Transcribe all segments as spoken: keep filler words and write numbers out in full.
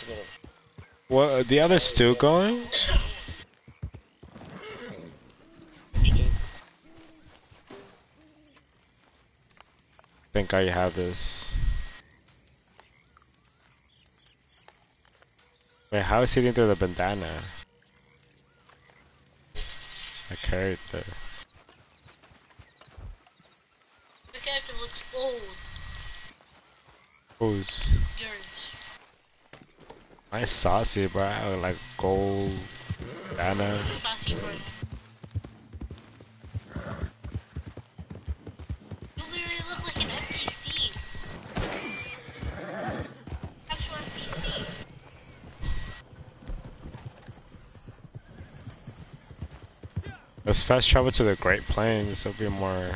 What are the others still going? Think I have this. Wait, how is he getting through the bandana? I carried the. The character looks old. Who's? Yours. Mine's saucy, bro. I look like gold bandana. Saucy bro. You literally look like an N P C. Actual N P C. Let's fast travel to the Great Plains. It'll be more.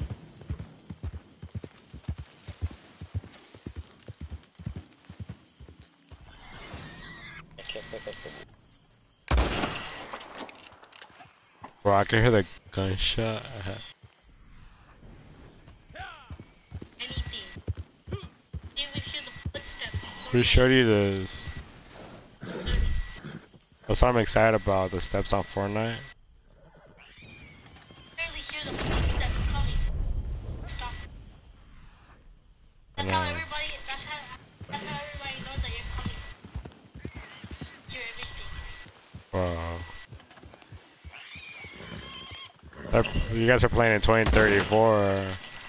Bro, I can hear the gunshot. Anything. You even hear the footsteps. Who showed you this? That's what I'm excited about, the steps on Fortnite. Barely hear the footsteps coming. Stop. That's how everybody. That's how. That's how everybody knows that you're coming. Hear everything. Wow. They're, you guys are playing in twenty thirty-four.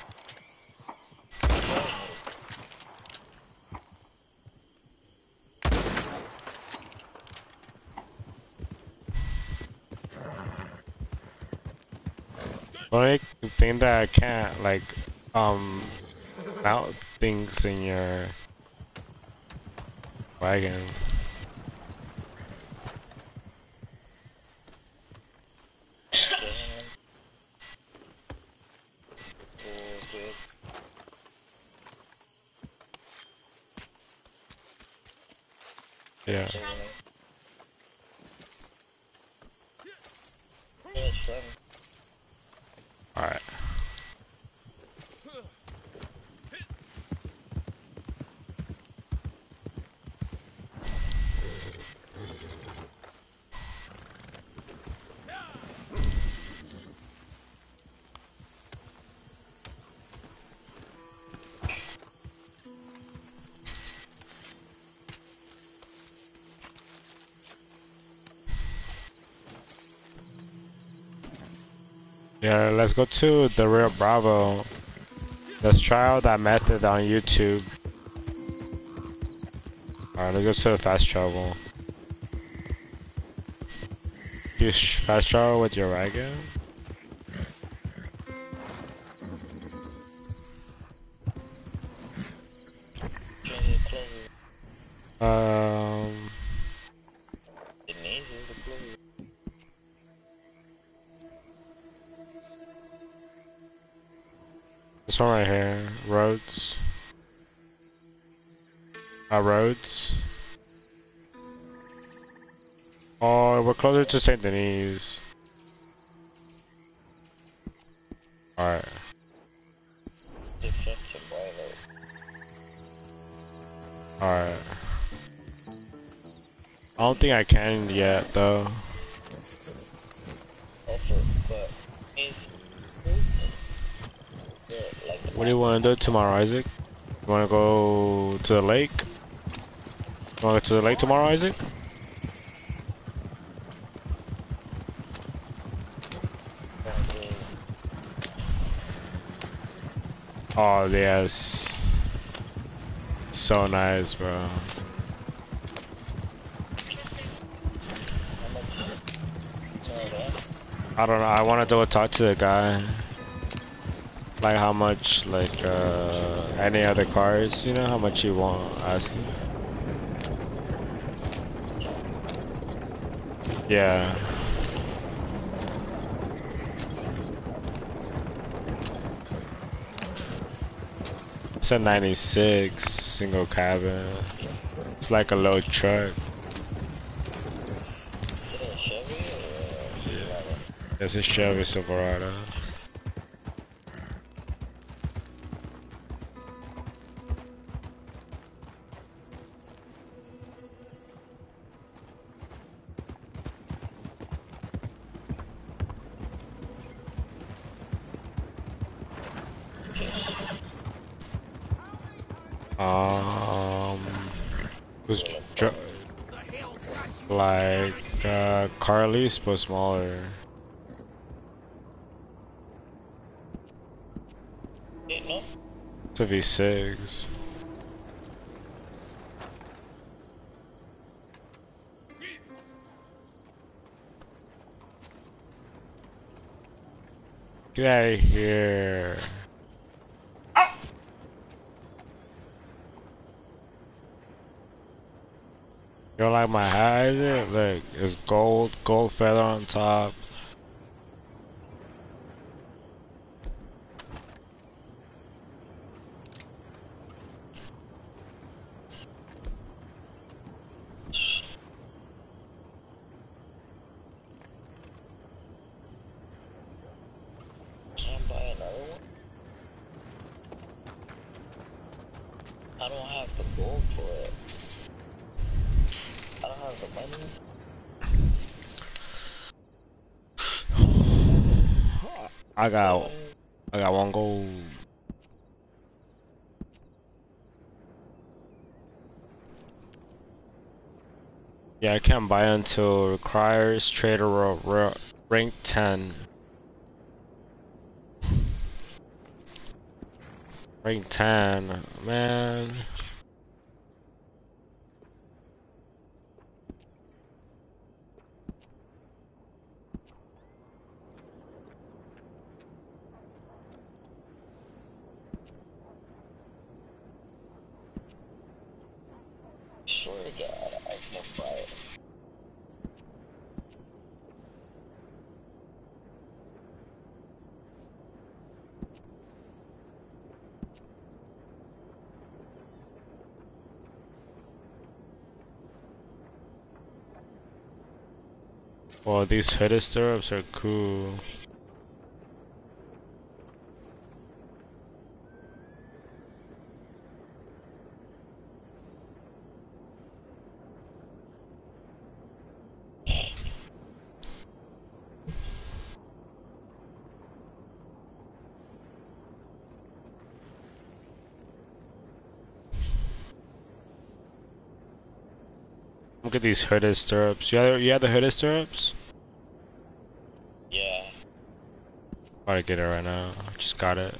The only thing that I can't, like, um, mount things in your wagon. Yeah. Alright. Yeah, let's go to the Rio Bravo. Let's try out that method on YouTube. Alright, let's go to the fast travel. You fast travel with your wagon? Um... This one right here, roads. Uh, roads. Oh, we're closer to Saint Denis. Alright. Alright. I don't think I can yet, though. What do you want to do tomorrow, Isaac? You want to go to the lake? You want to go to the lake tomorrow, Isaac? Oh, yes. So nice, bro. I don't know. I want to go talk to the guy. Like how much, like, uh, any other cars, you know, how much you want, ask him. Yeah. It's a ninety-six, single cabin. It's like a low truck. Yeah. It's a Chevy Silverado. Was dr like uh, Carly's but smaller. You know? It's a V six. Get out of here. You don't like my hat, is it? Look, it's gold, gold feather on top. Can I buy another one? I don't have the gold for it. I don't have the money. I got, I got one gold. Yeah, I can't buy until requires trader ro ro rank ten. Rank ten, man. Swear to God, I can buy it. Well, these hooded stirrups are cool. Look at these hooded stirrups. You have, you have the hooded stirrups? Yeah. About to get it right now. I just got it.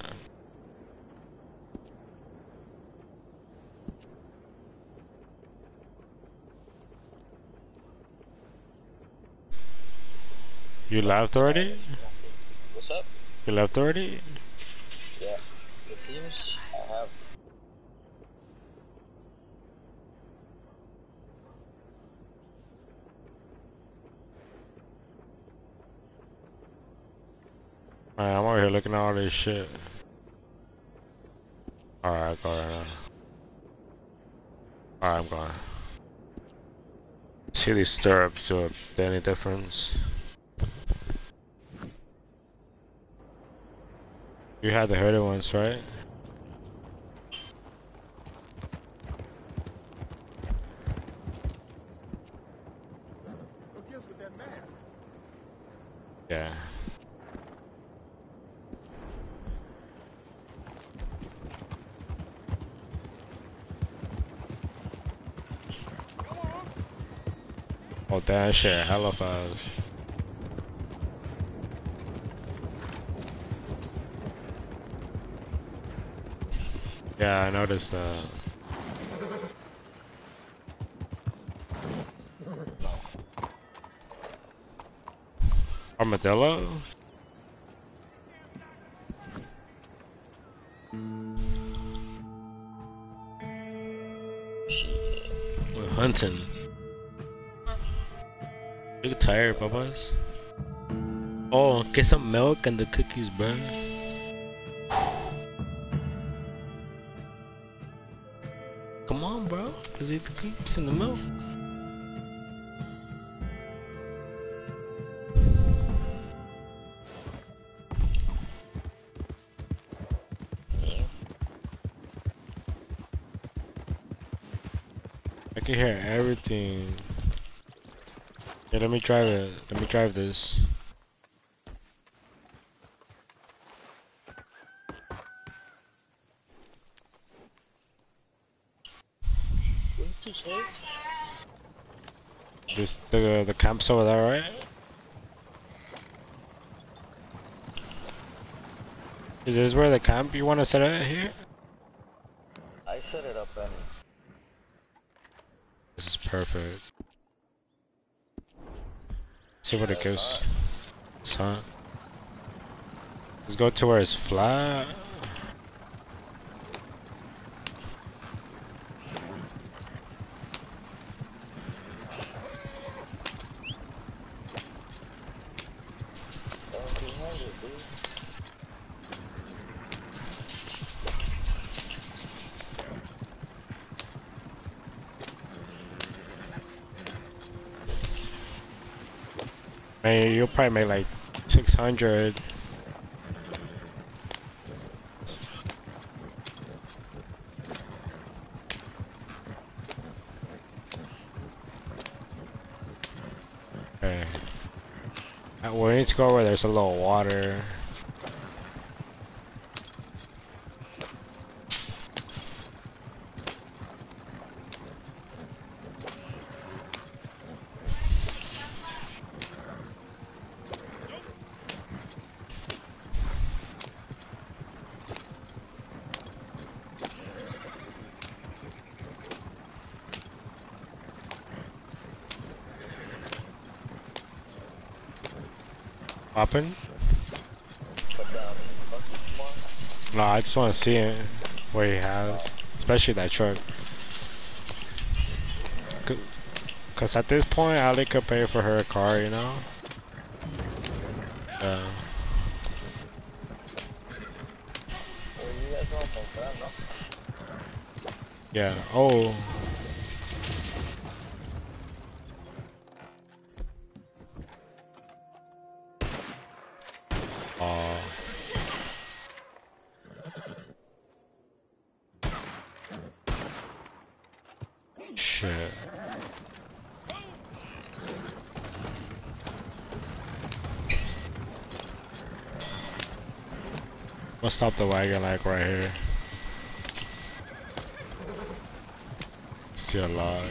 You left already? What's up? You left already? Yeah. It seems I have. Alright, I'm over here looking at all this shit. Alright, go right now. Alright, I'm going. See these stirrups, do it any difference? You had the hooded ones, right? Yeah. Oh damn shit, hella fast. Yeah, I noticed that. Armadillo? We're hunting. You tired, Babas? Oh, get some milk and the cookies, bro. Come on, bro. Let's eat the cookies and the milk. I can hear everything. Yeah, let me drive it. Let me drive this. Too safe. This the the camp's over there, right? Is this where the camp you want to set it here? I set it up and This is perfect. See what it gives. It's hot. Let's go to where it's flat. seventeen hundred, dude. Man, you'll probably make like six hundred. Okay. Uh, We need to go where there's a little water. Popping? Put down fucking one. No, I just want to see it. What he has. Especially that truck. C- Cause at this point, Ali could pay for her car, you know? Yeah. Well, you guys almost done, no? Yeah. Oh. Oh. Shit. We'll stop the wagon like right here. See a lot.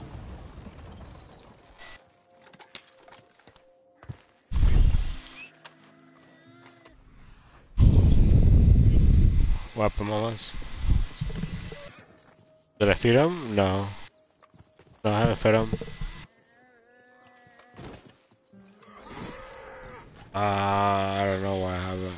Weapon mamas. Did I feed him? No. No, I haven't fed him. Uh, I don't know why I haven't.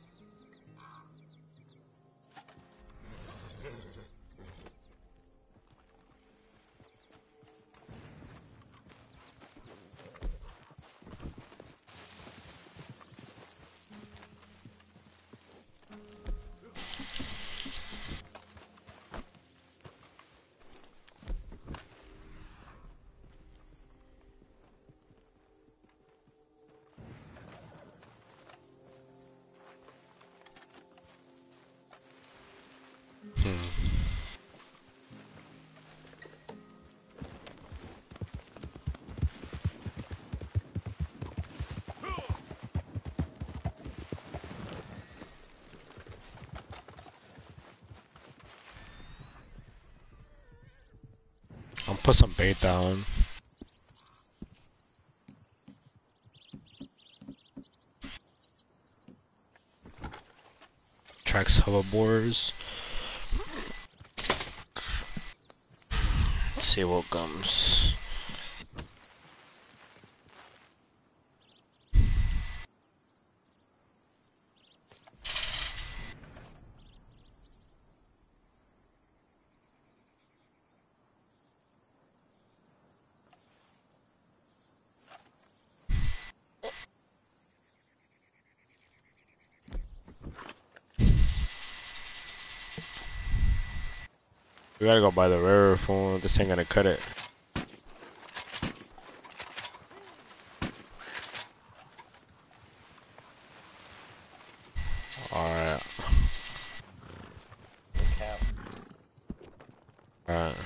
Hmm. I'll put some bait down. Tracks hoverboards. Let's see what comes. We gotta go by the river phone. This ain't gonna cut it. Alright. Camp. Alright.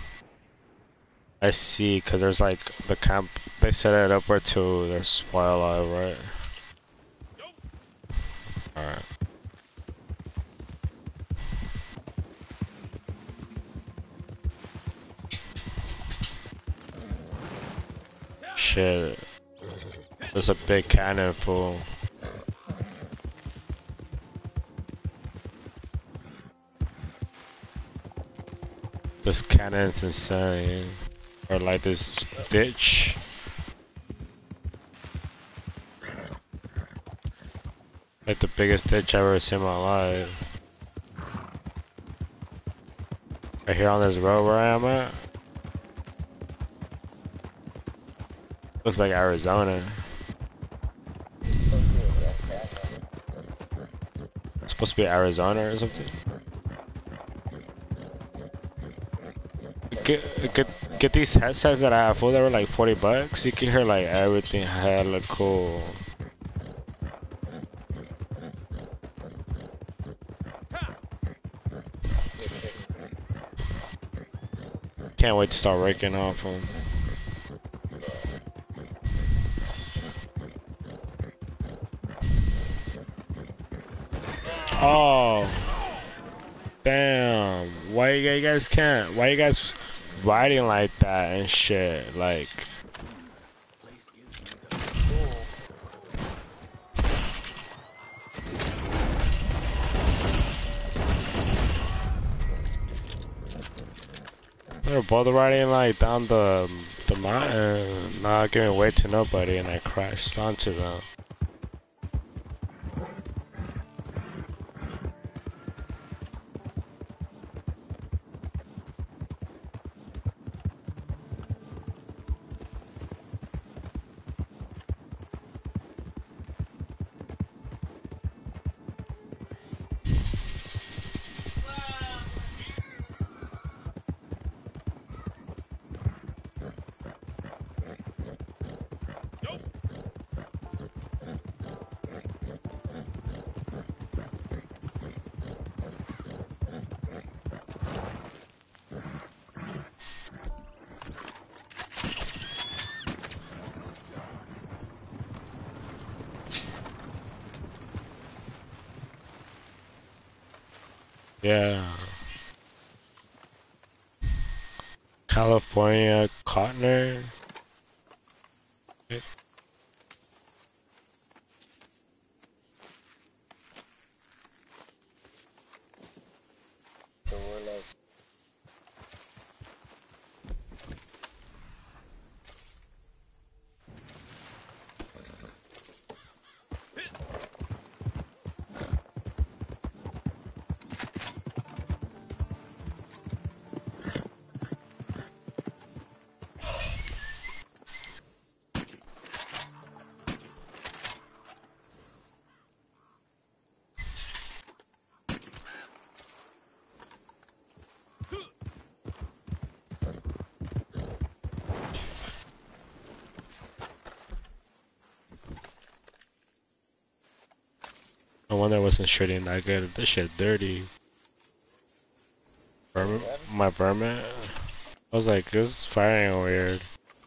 I see, cause there's like the camp. They set it up where to there's wildlife, right? Alright. shit. There's a big cannon full. This cannon's insane. Or like this ditch. Like the biggest ditch I've ever seen in my life. Right here on this road where I am at. Looks like Arizona. It's supposed to be Arizona or something. Get, get, get these headsets that I have full, they were like forty bucks. You can hear like everything hella cool. Can't wait to start raking off them. Oh, damn! Why you guys can't? Why you guys riding like that and shit? Like, they're both riding like down the the mountain, not giving way to nobody, and I crashed onto them. Yeah. California Cotner. So we're like, No wonder I wasn't shooting that good. This shit dirty. Vermin, my vermin. I was like, this is firing weird.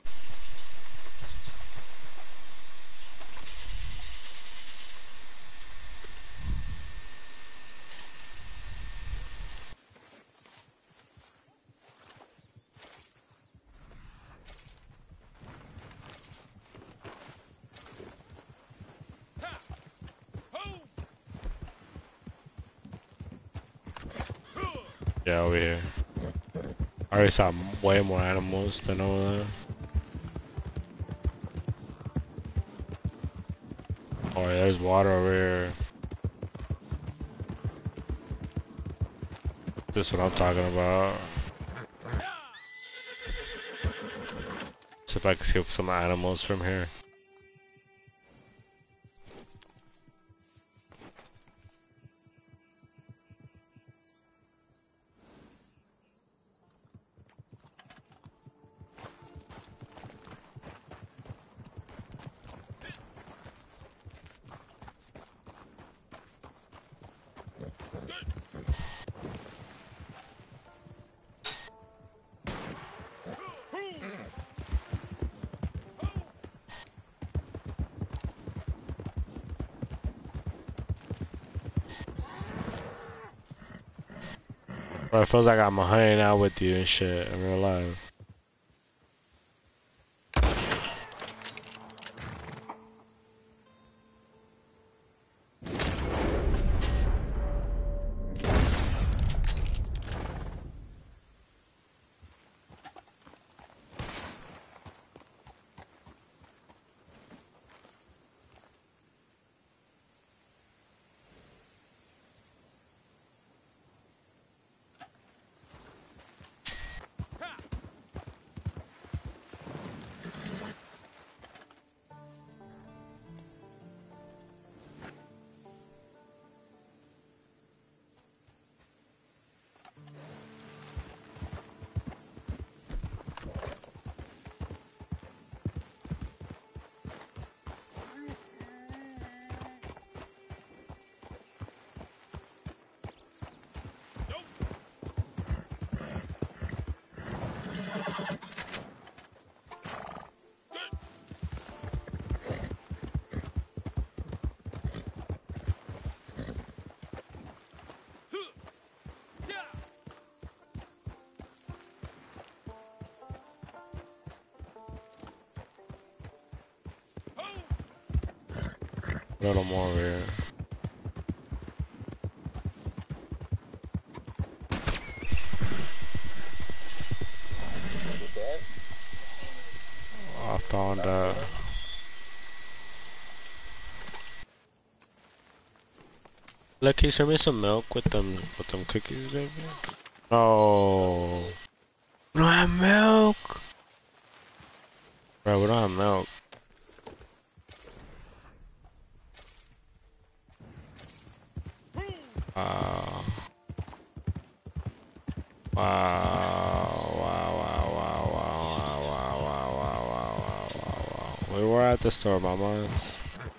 Yeah, over here. I already saw way more animals than over there. Oh, yeah, there's water over here. This is what I'm talking about. See if I can skip some animals from here. Bro, it feels like I'm hanging out with you and shit in real life. A little more over here. You dead? I found uh Look, can you serve me some milk with them with them cookies, baby? No. We don't have milk. Bro, we don't have milk. Wow. Wow. Wow, wow, wow, wow, wow, wow, wow, wow, wow, wow, wow. We were at the store, mamas.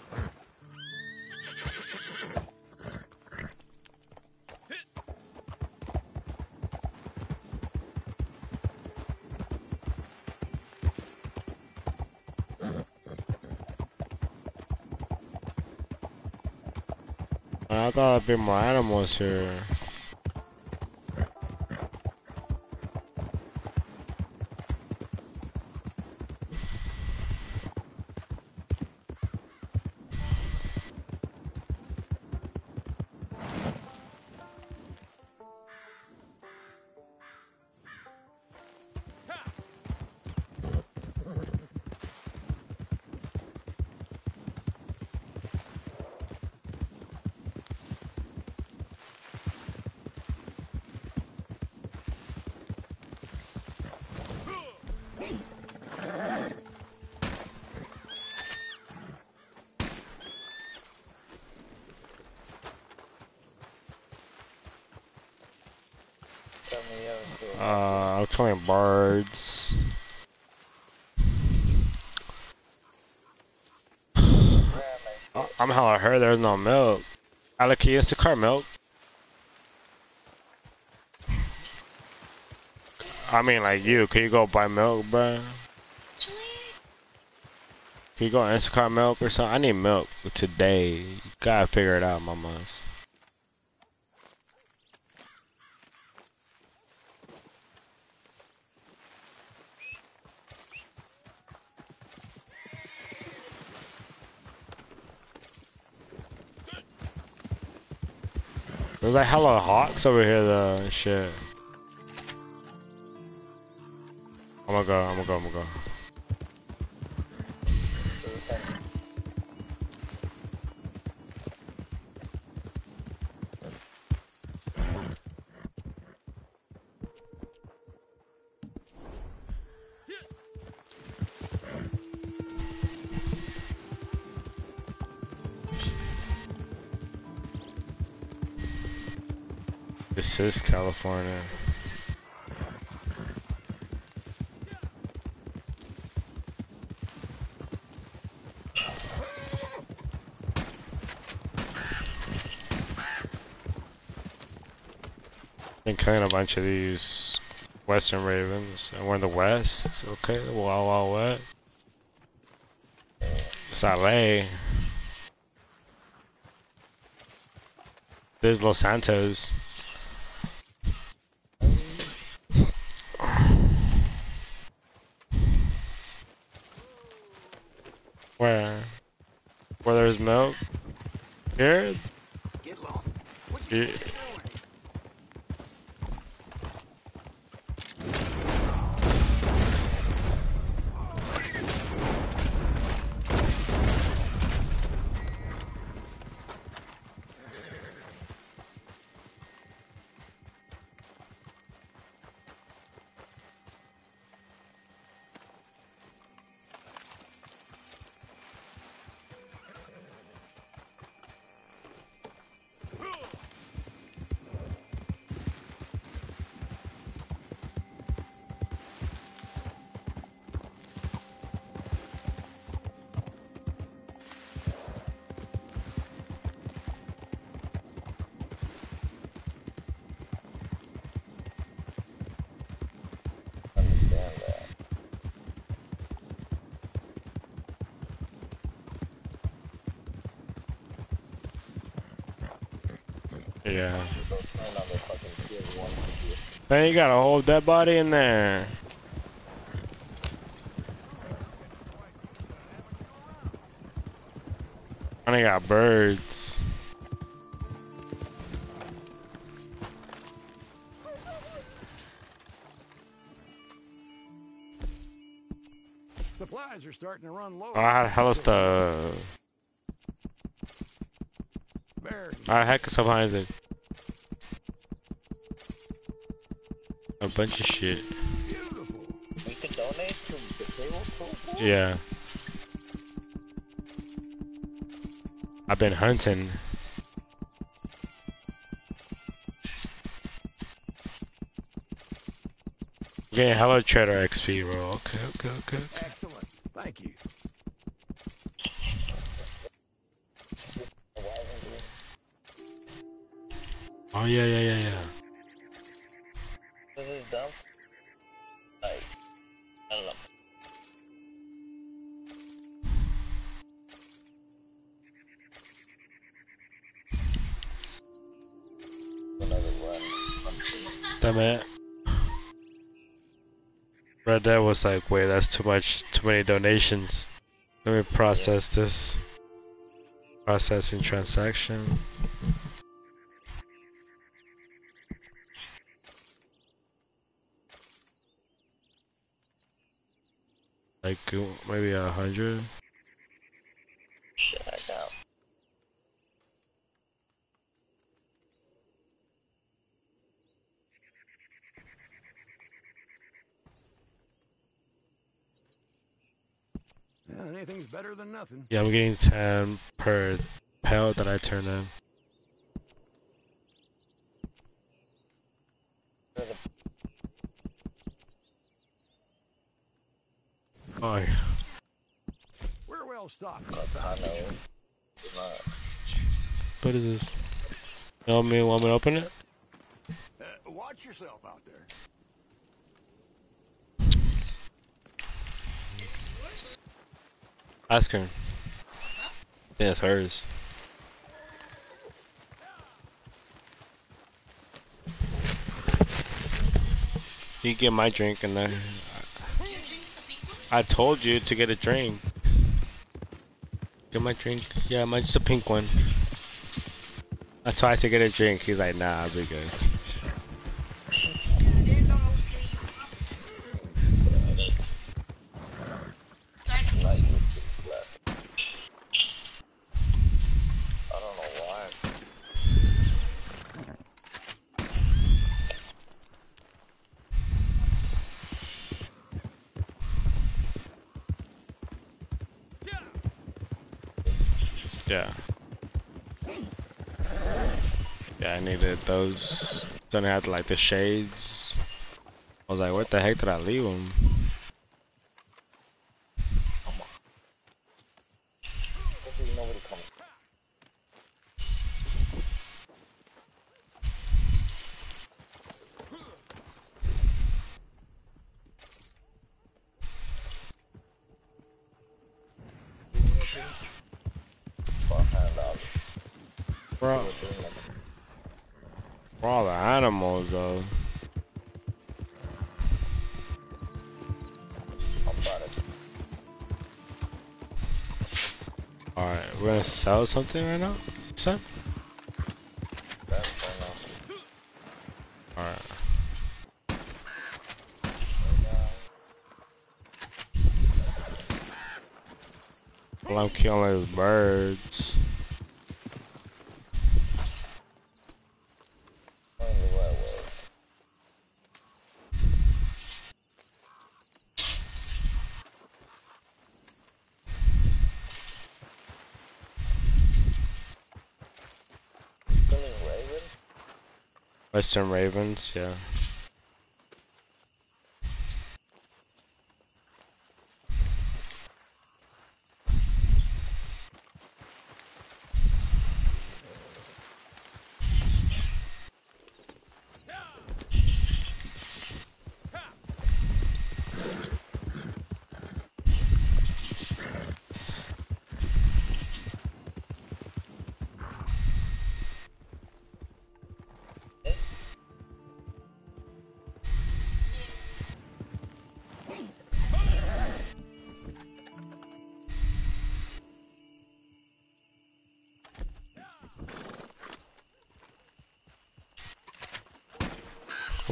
I thought there'd be more animals here. Somebody else doing Uh, I'm killing birds. Oh, I'm hella hurt, there's no milk. Alec, can you Instacart milk? I mean, like you, can you go buy milk, bruh? Actually, Can you go Instacart milk or something? I need milk today. You gotta figure it out, mamas. There's like hella hawks over here though and shit. I'm gonna go, I'm gonna go, I'm gonna go. This is California. Been killing a bunch of these western ravens, and we're in the west. Okay, Wild Wild Wet. It's L A. There's Los Santos. Where? Where there's milk? Here? Get lost. What you Yeah. Yeah. Go turn on the fucking tier one. Then you got a whole dead body in there. And I got birds. Supplies are starting to run low. Oh, I had hella stuff. Very I had heck of stuff behind it. A bunch of shit. beautiful. We can donate to the table too? Yeah. I've been hunting. Getting hella trader X P, bro. Okay, okay, okay. Excellent. Thank you. Oh yeah, yeah, yeah, yeah. This is dumb. Like, I don't know. Another run. Damn it. Red Dead was like, wait, that's too much, too many donations. Let me process this. Processing transaction. Like uh, maybe a hundred. Shit, I doubt. Yeah, anything's better than nothing. Yeah, I'm getting ten per pellet that I turn in. Oh, yeah. We're well stocked. I know. It's not. What is this? You want me, want me to open it? Uh, watch yourself out there. Ask her. Yeah, it's hers. You get my drink and then I told you to get a drink. Get my drink. Yeah, mine's the pink one. I tried to get a drink. He's like, nah, I'll be good. Like, I don't know why. Yeah. Yeah, I needed those. Then I had like the shades. I was like, what the heck did I leave them? Hopefully nobody comes. Behind us. For, for all the animals though. I'm about it. Alright, we're gonna sell something right now? Son? That's fine now. Alright. Well, I'm killing those birds. Going the right way. Killing Raven? Western Ravens, yeah.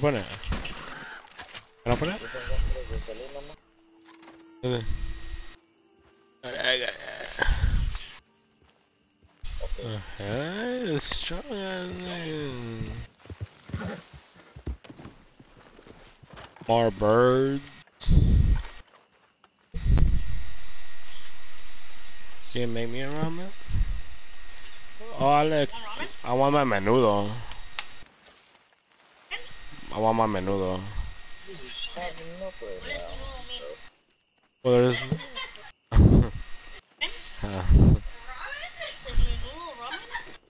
open it? Can I open it? Okay. I got it. Okay, it's strong as more birds. Can you make me a ramen? Oh, I like. I want my menudo. I want my menudo. What does What noodle mean? is? Ramen? Is noodle ramen?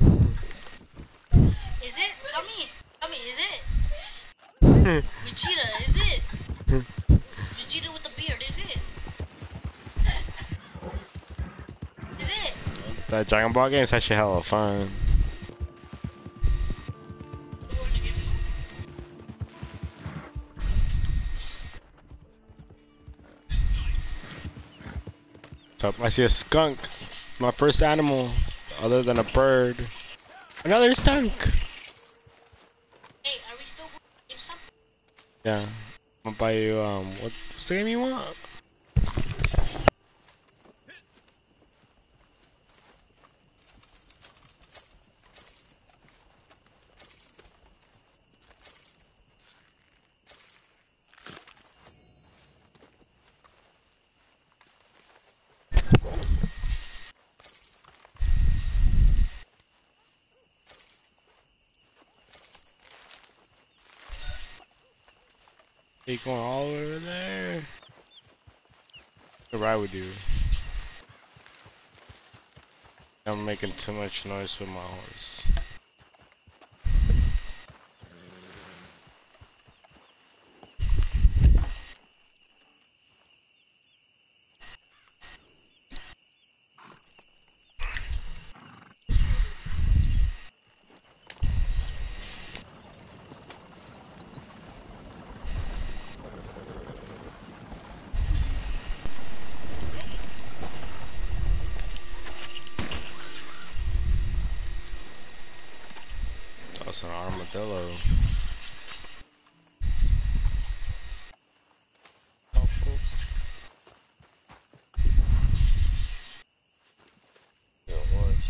Is it? Tell me. Tell me, is it? Vegeta, is it? Vegeta with the beard, is it? Is it? That Dragon Ball game is actually hella fun. So I see a skunk. My first animal, other than a bird. Another skunk. Hey, are we still going to GameStop? Yeah. I'm gonna buy you, um, what, what's the game you want? Are you going all the way over there? I'll ride with you. I'm making too much noise with my horse. That's an armadillo. Your horse.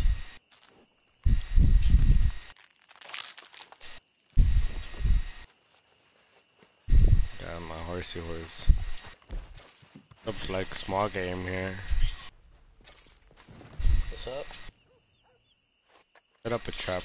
Got my horsey horse. Up like small game here. What's up? Set up a trap.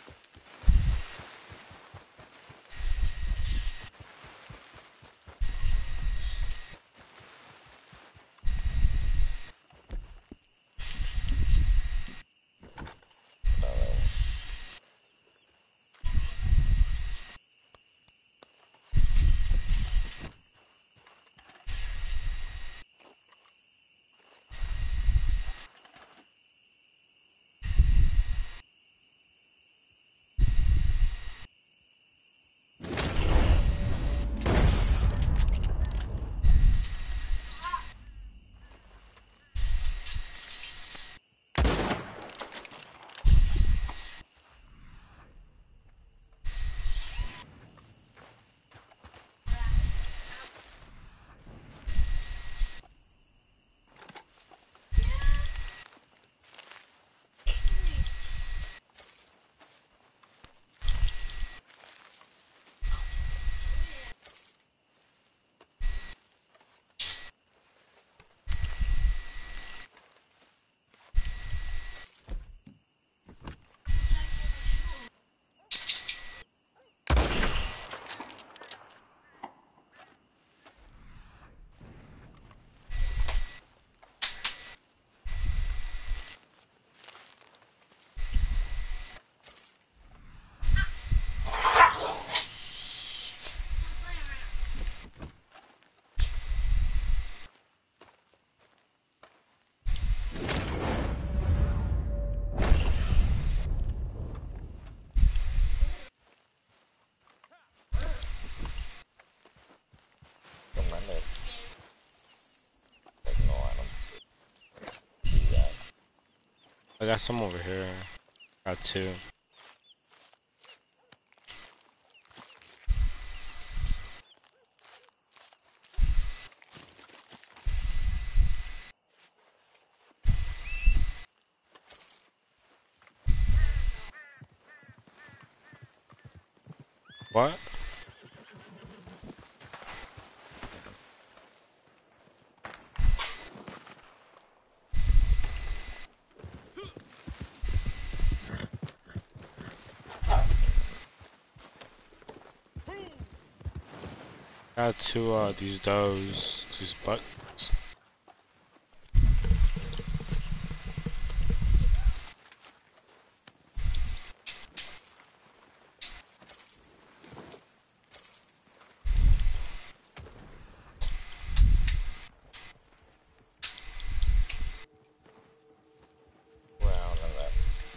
I got some over here. Got two. What? Got two uh these does, these butts. Round and left.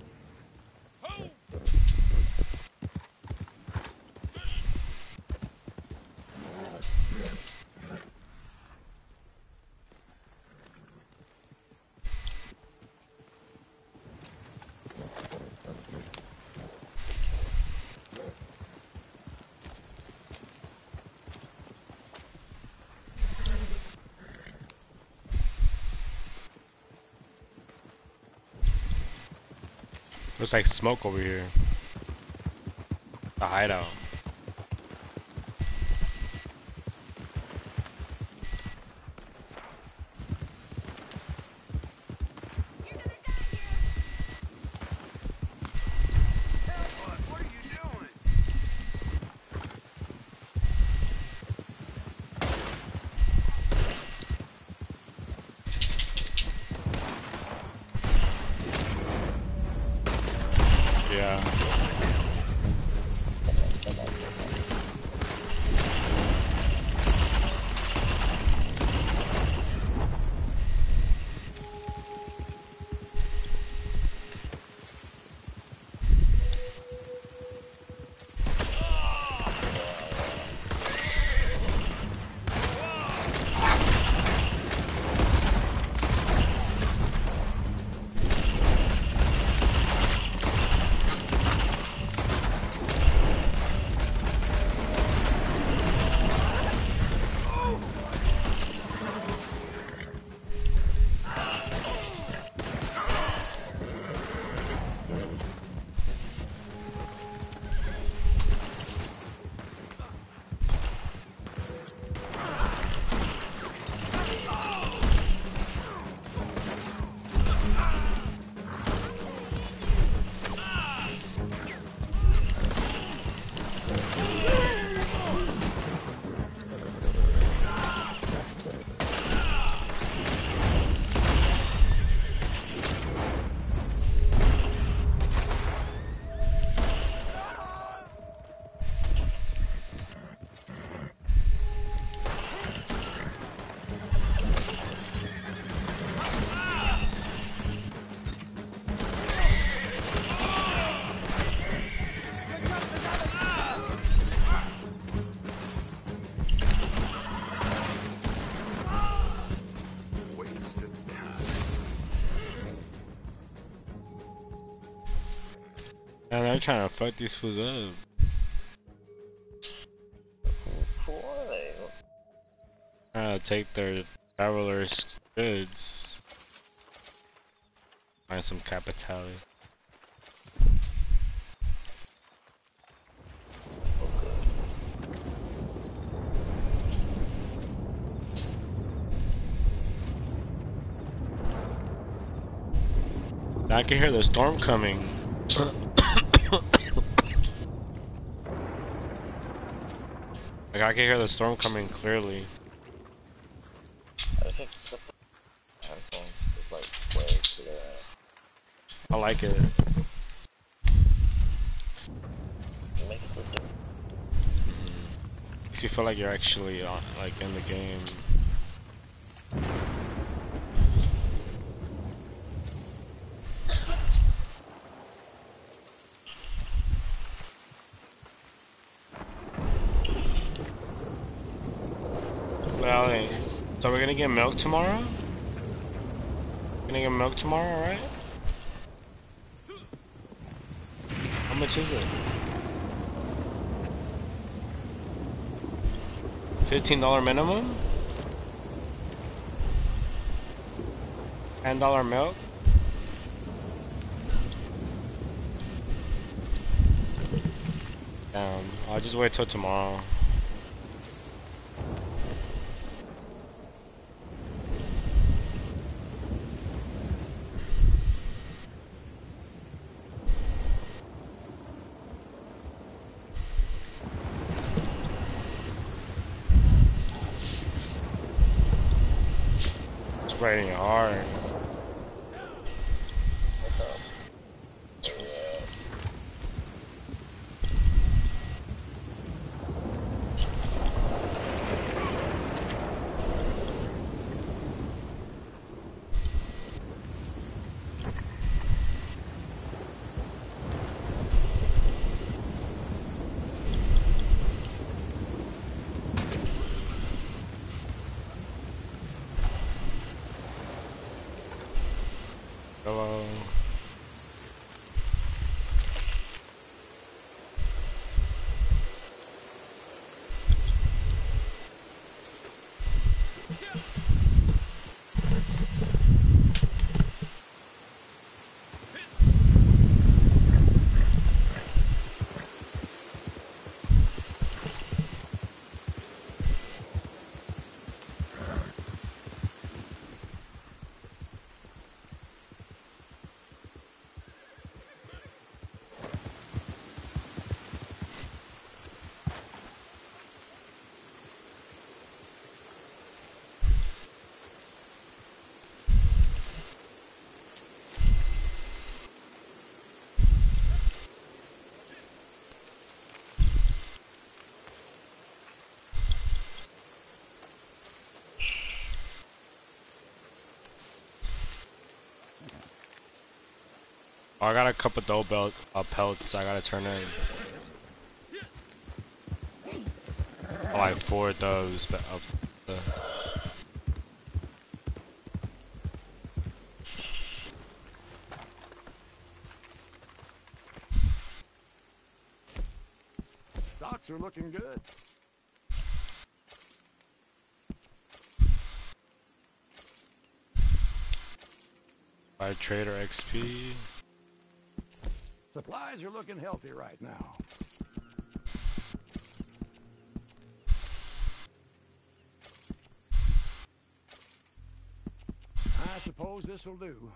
Looks like smoke over here. The hideout. What are you doing? Yeah. Wasted time. And they're trying to fuck these fools up. Who are they? Trying to take their travelers' goods. Find some capital. I can hear the storm coming. Like I can hear the storm coming clearly. I think the headphones is like way to the I like it. you make it look different. Makes you feel like you're actually on, like in the game. Well, hey, so we're gonna get milk tomorrow? Gonna get milk tomorrow, right? How much is it? Fifteen dollar minimum? Ten dollar milk? Um, I'll just wait till tomorrow. It's raining hard. Hello. Oh, I got a couple dough belt uh, pelts I gotta turn in. Oh, like four of those. But, uh, the... Stocks are looking good. Buy trader X P. Supplies are looking healthy right now. I suppose this will do.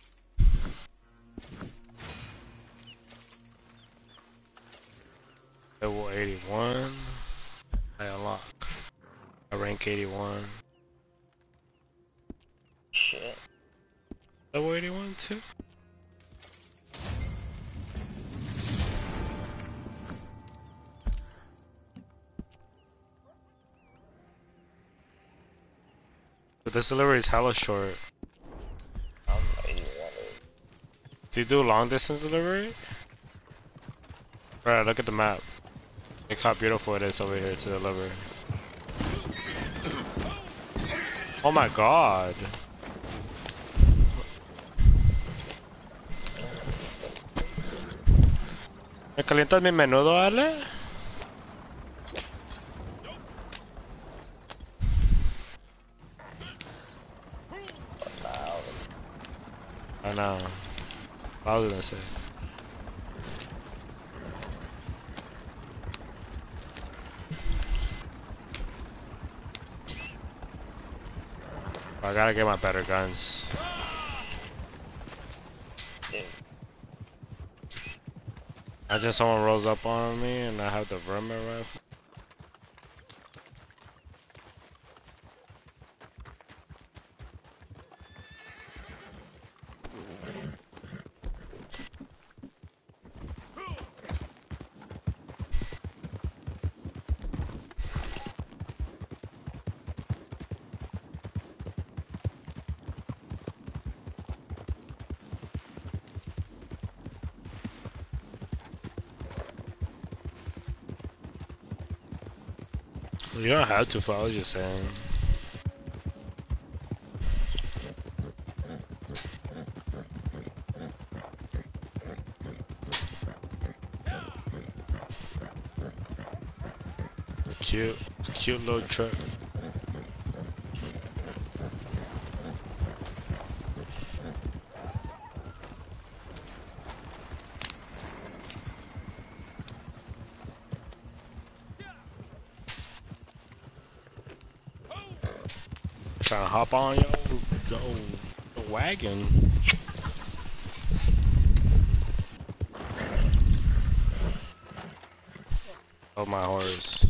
Level eighty-one. I unlock. I rank eighty-one. Shit. Level eighty-one too? But this delivery is hella short. I'm eighty-one. Do you do long distance delivery? Alright, look at the map. Look how beautiful it is over here to deliver. Oh my god. ¿Me calientas mi menudo, Ale? I know. I was gonna say. I gotta get my better guns. Yeah. Imagine someone rolls up on me and I have the vermin rifle. You don't have to, but I was just saying. It's cute. It's a cute little truck. trying to hop on yo, yo, the wagon. Oh my horse.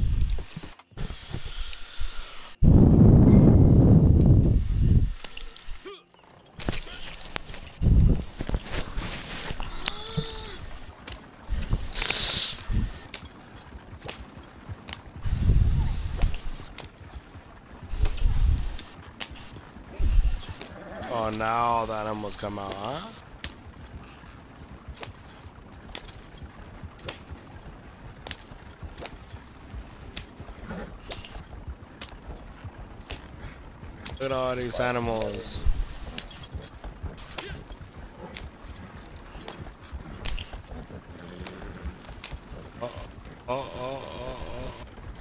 Oh, now the animals come out, huh? Look at all these animals. Oh, oh, oh, oh, oh.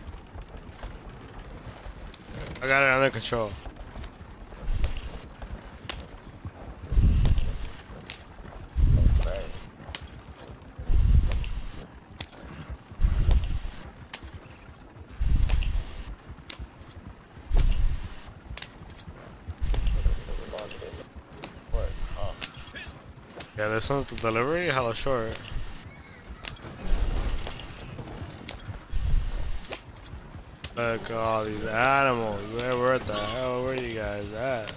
I got it under control. Yeah, this one's the delivery, hella short. Look at all these animals. Where, where the hell were you guys at?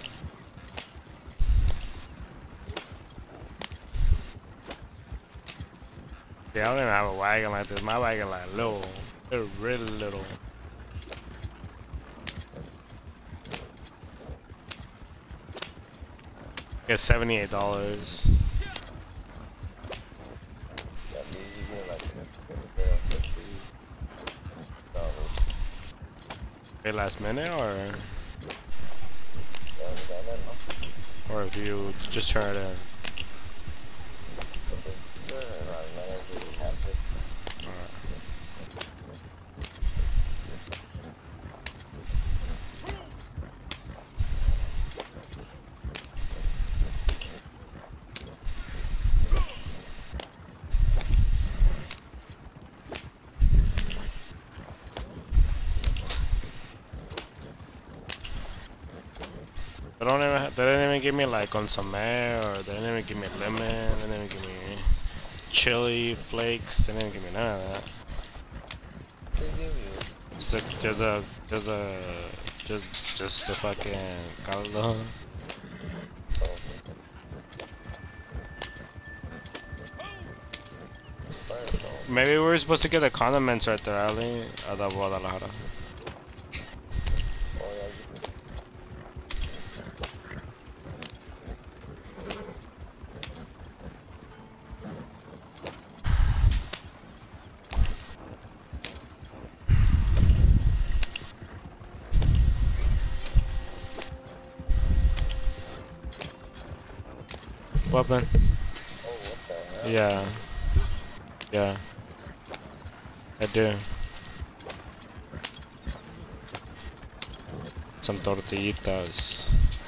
Yeah, I don't even have a wagon like this. My wagon like little. They're really little. Get seventy-eight dollars. Pay last minute or or if you just turn it in. They don't even. They didn't even give me like consomme, or they didn't even give me lemon. They didn't even give me chili flakes. They didn't give me none of that. Just a, just a, just a, just, just a fucking caldo. Maybe we were supposed to get the condiments right there, Ali, at the Guadalajara. Weapon. Oh, what the hell? Yeah. Yeah. I do. Some tortillitas.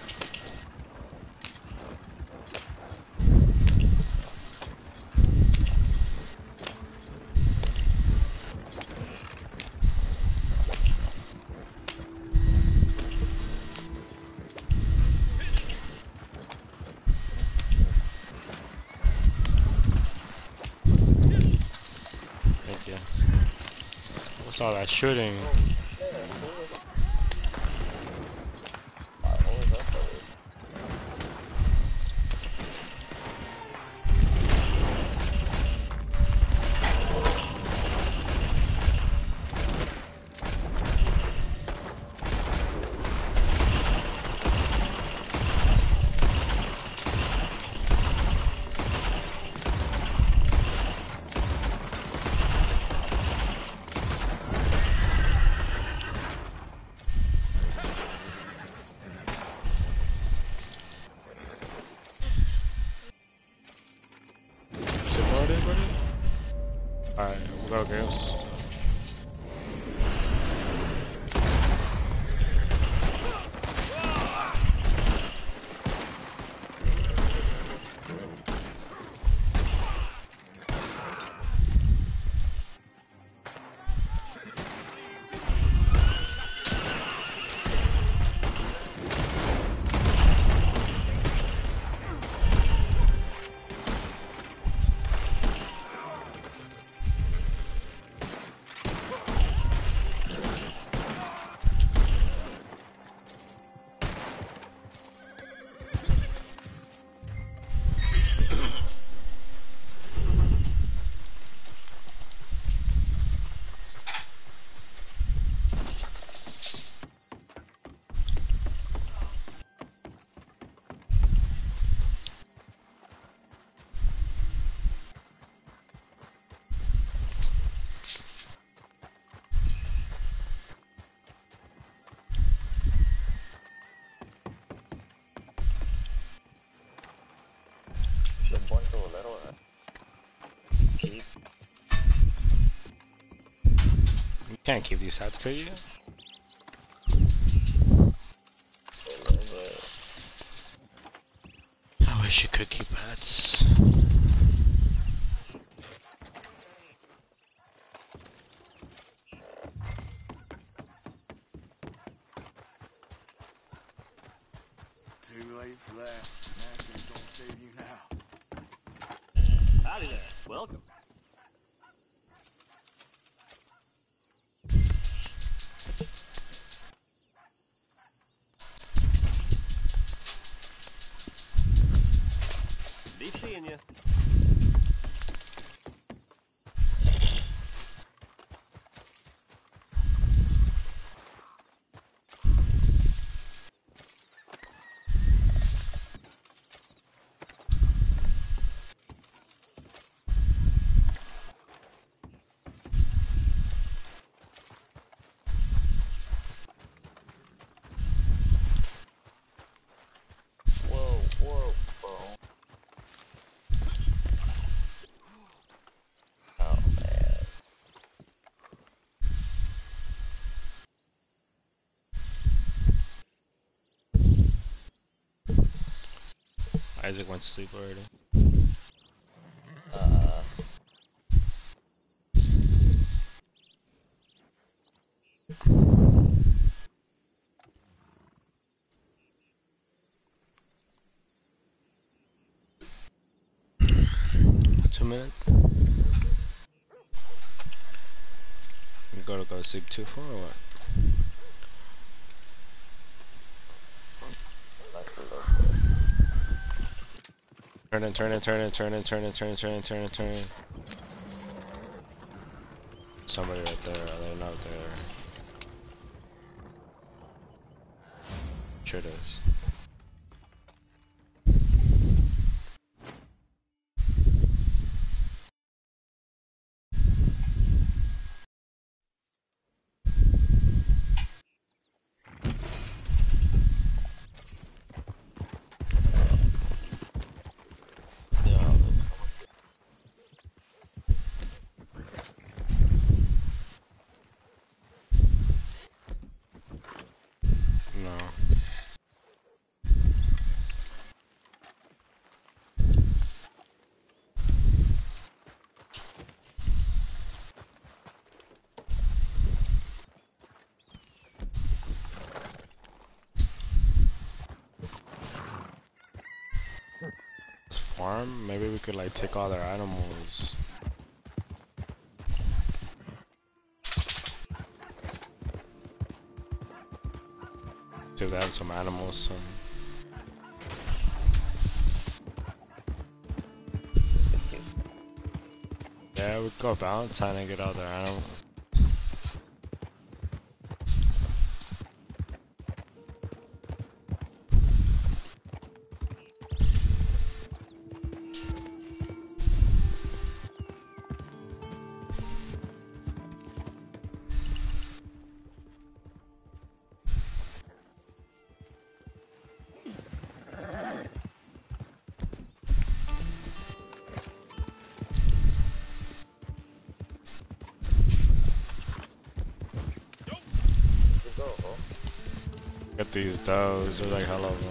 What's all that shooting? Alright, we'll go, girls. Can't keep these hats, could you? I wish you could keep hats. Too late for that. Nothing's gonna save you now. Howdy there. Welcome. Be seeing you. Whoa, whoa, bro. Oh man. Isaac went to sleep already. Uh, Two minutes. You gotta go to sleep too far or what? like a little bit. Turn it, turn it, turn it, turn it, turn it, turn it, turn it, turn it, turn it. Somebody right there, they're not there. Sure it is. Yeah, No. Farm? Maybe we could like take all their animals. Do they have some animals? Some... Yeah, we go Valentine and get all their animals. go, bro. Get these does, there's like hella of them.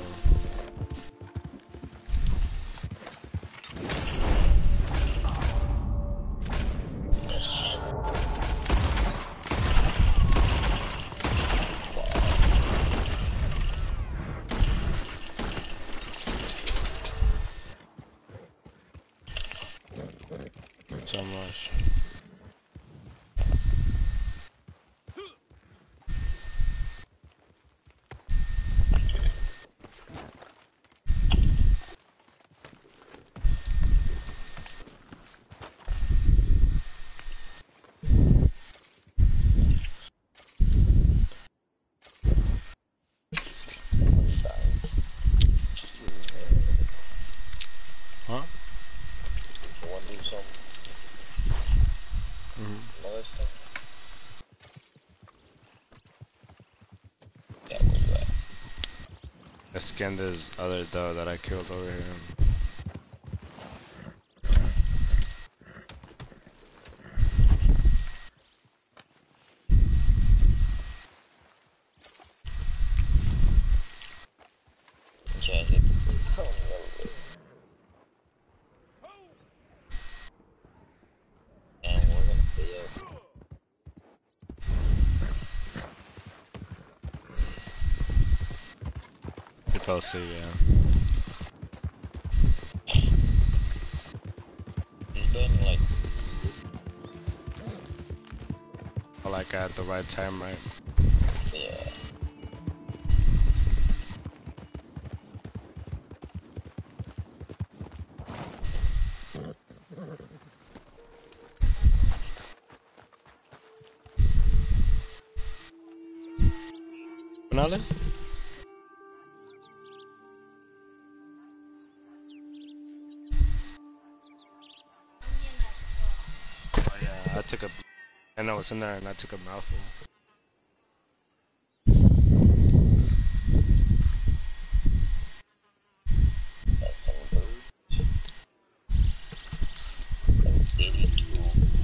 So much. Huh? You want to do some Mm-hmm. other stuff? Yeah, we'll do that. I skinned this other doe that I killed over here. chance it could be some little and we're gonna fail. Supposed to, yeah. It's been like I like at the right time, right? yeah. Another? Oh yeah, I took a, I know what's in there, and I took a mouthful. That's some birds. Some eighty-two.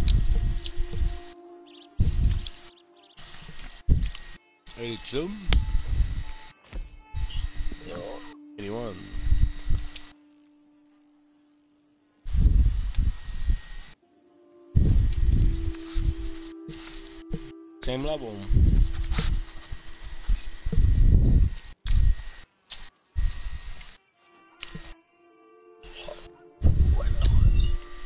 eighty-two? Yo. eighty-one. Same level. What noise?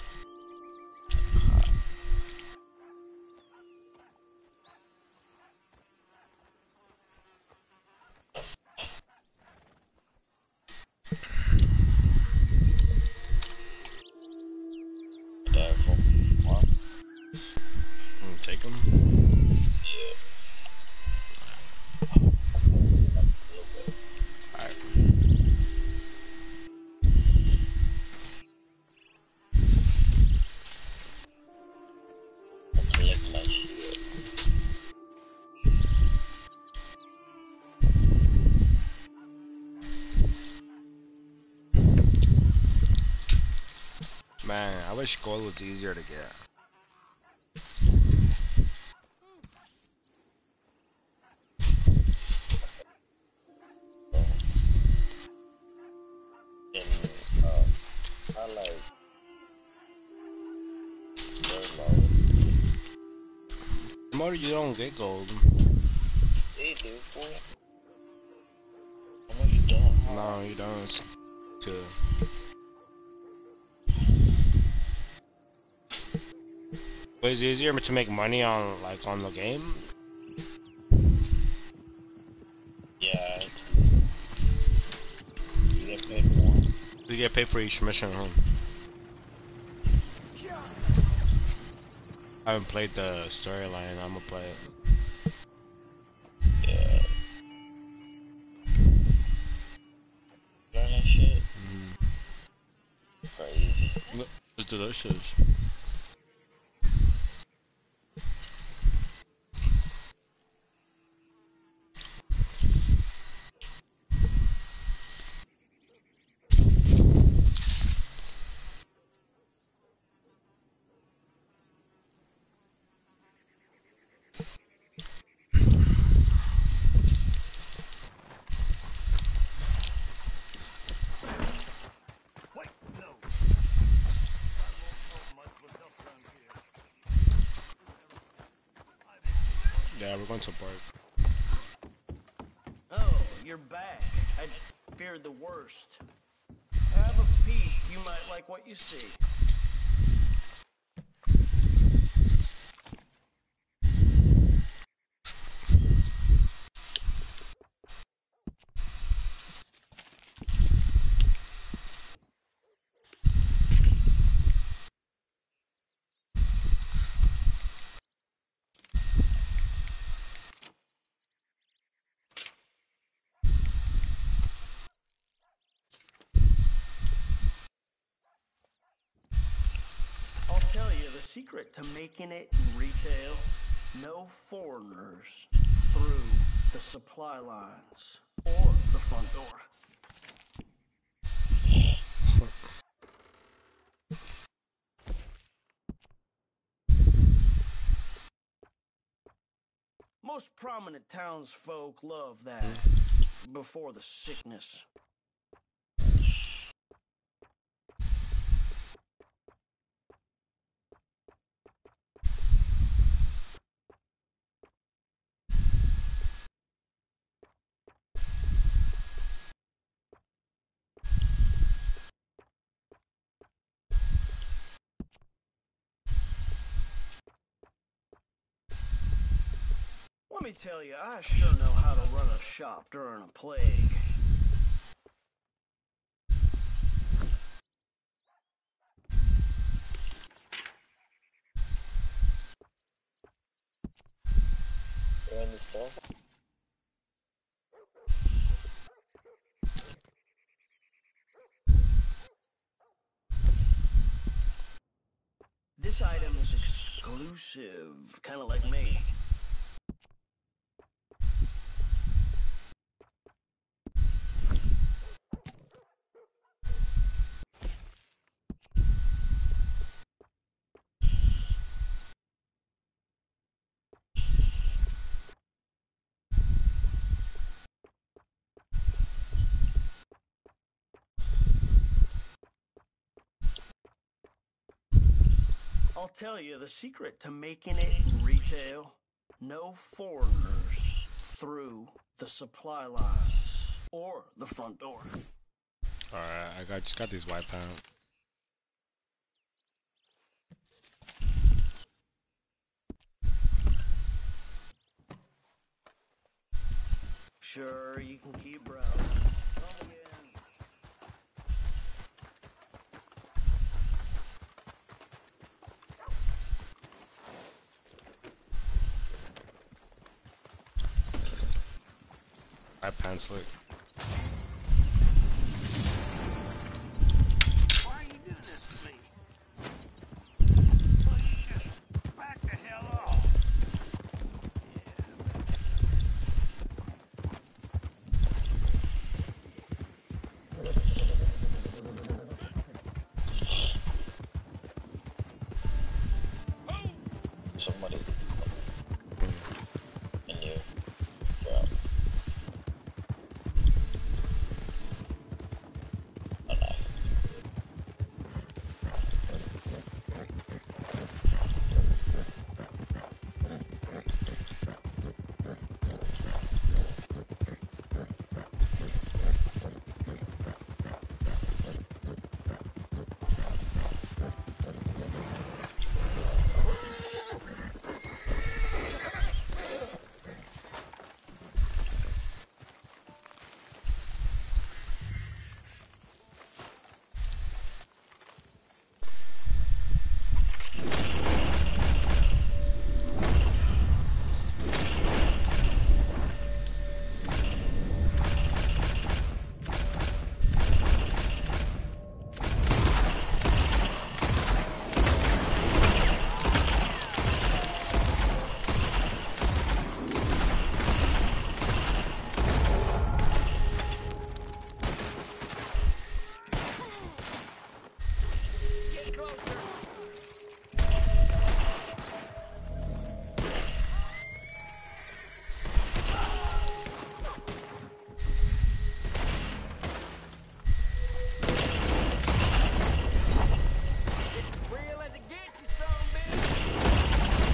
Careful. What? Mm, take them. Yeah. Alright. Collect my shield. Man, I wish gold was easier to get. And um, I like bird mode. The more you don't get gold. They do, fool. I know you don't. No, you don't. It's to But it's easier to make money on like on the game. Yeah. It's, you get paid more. You get paid for each mission, huh? I haven't played the storyline. I'm gonna play it. Yeah. Learn that shit. Mm. Crazy. It's delicious. Wait, no. Yeah, we're going to park. Oh, you're back. I feared the worst. Have a peek. You might like what you see. I'll tell you the secret to making it in retail. No foreigners through the supply lines or the front door. Most prominent townsfolk love that before the sickness. me tell you, I sure know how to run a shop during a plague. You in the store? This item is exclusive, kind of like me. I'll tell you the secret to making it in retail. No foreigners through the supply lines or the front door. Alright, I got just got these white pants. Sure, you can keep browsing. Come again. White pants look. Why are you doing this to me? Well, you just back the hell off. Somebody. And you. Well. Alive. Real as it gets, you son of a bitch.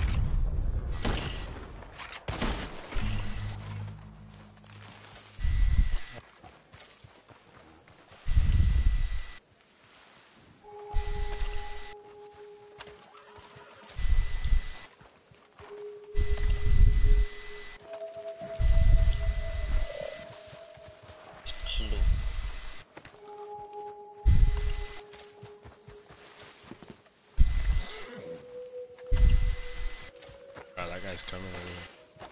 Hello. Oh, that guy's coming over here.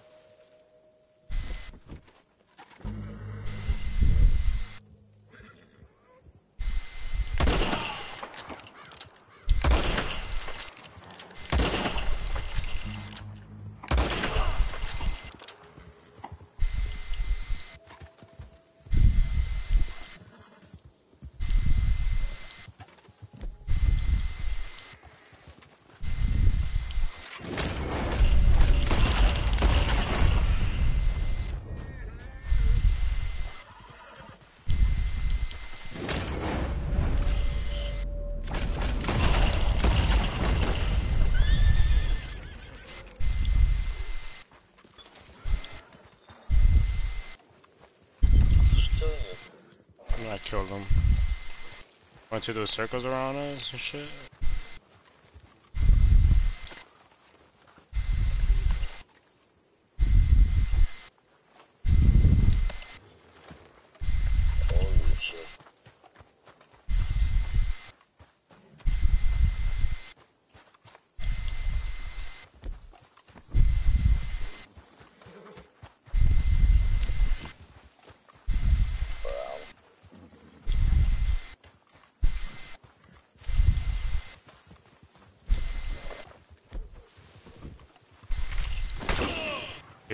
Still in your I killed him. Went to those circles around us and shit.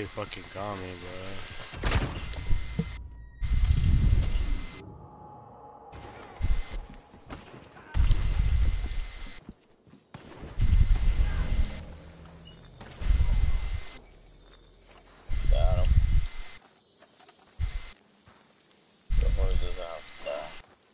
He fucking got me, bro. Got him. The horse is out there.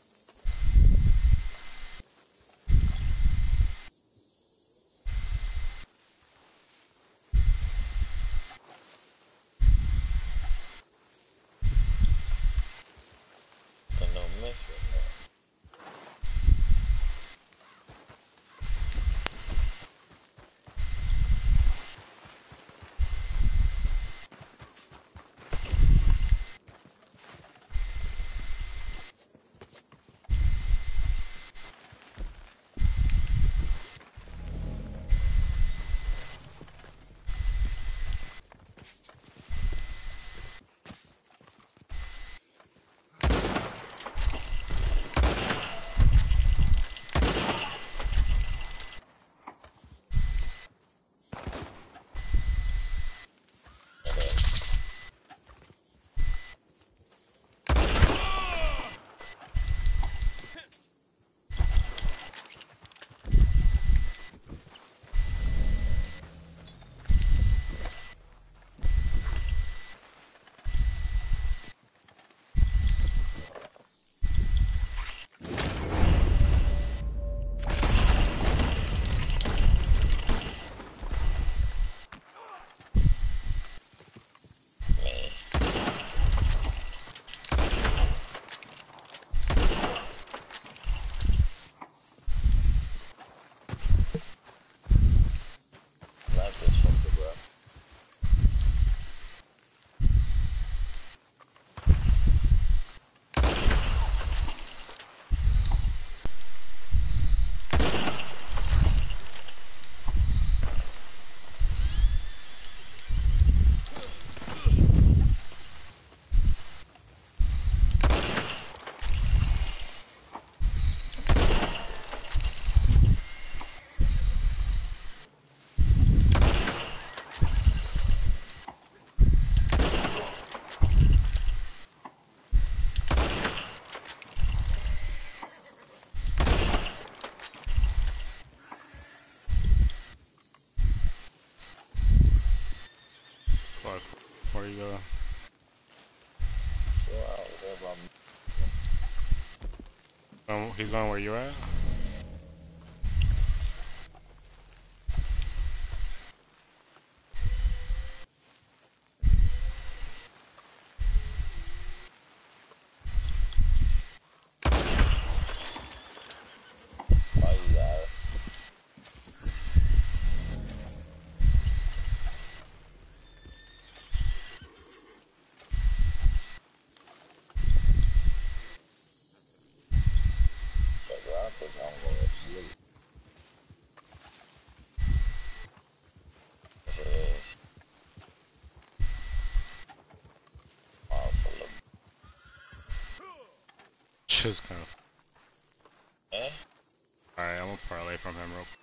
And no mission, man. Life is fucked, bro. Fuck. Where you go? Go out there, bro. Um, he's going where you at? Oh, you got it. The rock is on the sleep. Yes, it is. All full of. Just kind of. Eh? Alright, I'm gonna parlay from him real quick.